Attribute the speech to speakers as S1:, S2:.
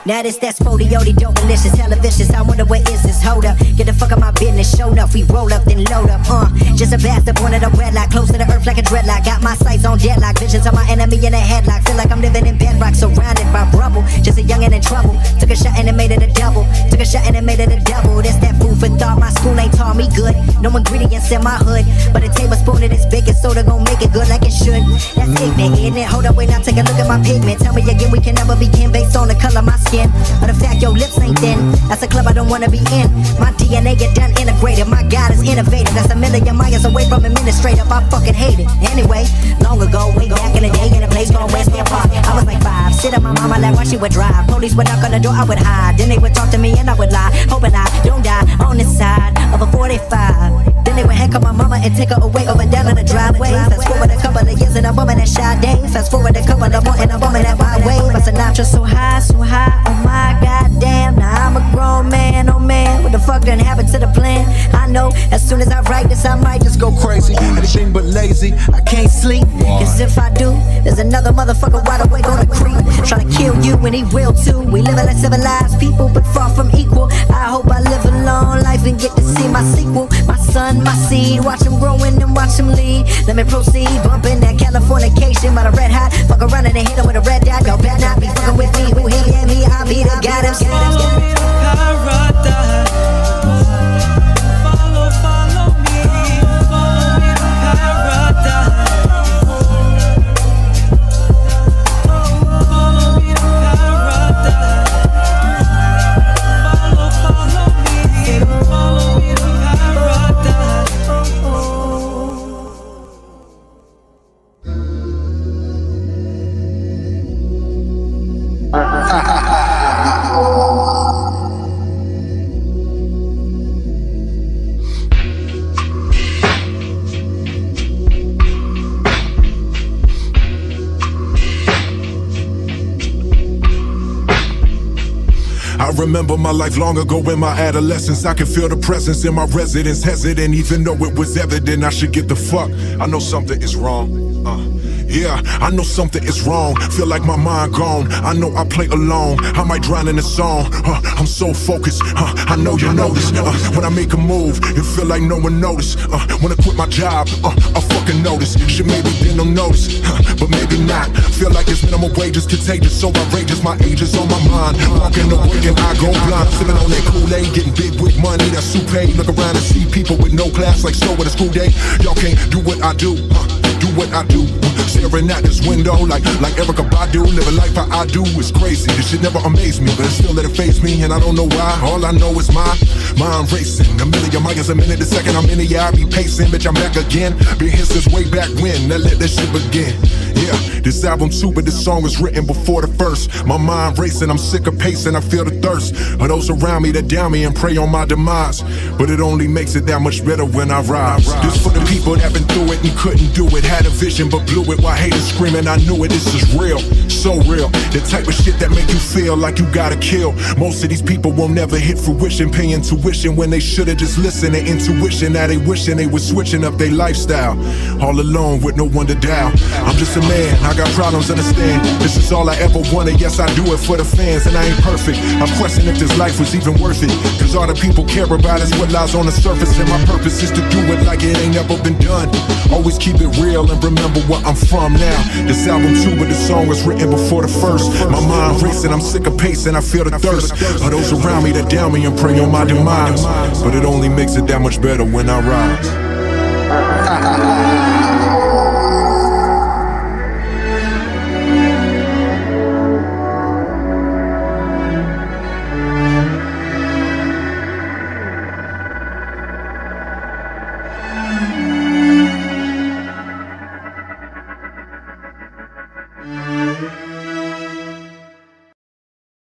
S1: Now this that spodiody dope malicious, hella vicious. I wonder where is this? Hold up, get the fuck out my business. Show enough, we roll up then load up. Just a bastard, born at a red light, close to the earth like a dreadlock. Got my sights on deadlock, visions of my enemy in a headlock. Feel like I'm living in bedrock, surrounded by rubble. Just a youngin' in trouble. Took a shot and it made it a double. Took a shot and it made it a double. That's that food for thought. My school ain't taught me good. No ingredients in my hood, but a tablespoon of this baking soda gon' make it good like it should. That's ignorant, isn't it? Hold up, wait, now take a look at my pigment. Tell me again, we can never begin based on the color of my skin, or the fact your lips ain't thin. That's a club I don't wanna be in. My DNA get done integrated. My God is innovative. That's a million miles away from administrative. I fucking hate it. Anyway, long ago, way back in the day, in a place called West End Park, I was like 5. Sit on my mama lap while she would drive. Police would knock on the door, I would hide. Then they would talk to me and I would lie, hoping I don't die on this side of a 45. Then they would handcuff my mama and take her away over down in the driveway. Fast forward a couple of years and I'm bumming that shy day. Fast forward a couple of more and I'm bumming that my way. But Sinatra so high, oh my goddamn. Now I'm a grown man, oh man. What the fuck done happened to the plan? I know as soon as I write this I might just go crazy. Anything but lazy, I can't sleep. Cause if I do, there's another motherfucker wide awake on the creek, trying to kill you and he will too. We living like civilized people but far from equal. I hope I live a long life and get to see my sequel. My son, my seed, watch him growing and watch him lead. Let me proceed, bumping that Californication by the red hot. Fuck around and hit him with a red dot. Y'all better not be fucking with me. Who he and me, I be the guy them.
S2: Follow me to paradise. Follow me to paradise. Follow me to paradise. Follow me to paradise.
S3: I remember my life long ago in my adolescence. I could feel the presence in my residence, hesitant, even though it was evident I should get the fuck. I know something is wrong. Yeah, I know something is wrong. Feel like my mind gone. I know I play alone. I might drown in a song. I'm so focused. I know you notice. When I make a move, it feel like no one noticed. When I quit my job, I fucking notice. Shit, maybe then they'll notice, but maybe not. Feel like it's minimum wage is contagious, so outrageous. My age is on my mind. Walking away and I go blind. Sipping on that Kool-Aid, getting big with money. That soup. Look around and see people with no class, like snow at a school day. Y'all can't do what I do. Do what I do. Staring at this window like Erykah Badu. Living life how I do is crazy. This shit never amazed me, but it still let it faze me, and I don't know why. All I know is my mind racing. A million miles a minute, a second I'm in the air, I be pacing. Bitch, I'm back again. Been here since way back when. Now let this shit begin. Yeah, this album too, but this song was written before the first. My mind racing, I'm sick of pacing, I feel the thirst of those around me that down me and pray on my demise. But it only makes it that much better when I rise. This for the people that been through it and couldn't do it. Had a vision but blew it while haters screaming. I knew it, this is real, so real. The type of shit that make you feel like you gotta kill. Most of these people won't never hit fruition, paying tuition when they should've just listened to intuition. Now they wishing they was switching up their lifestyle. All alone with no one to dial. I'm just a man, I got problems, understand. This is all I ever wanted, yes I do it for the fans. And I ain't perfect, I question if this life was even worth it. Cause all the people care about is what lies on the surface. And my purpose is to do it like it ain't never been done. Always keep it real and remember where I'm from now. This album too, but the song was written before the first. My mind racing, I'm sick of pacing, I feel the thirst of those around me that down me and pray on my demise. But it only makes it that much better when I rise.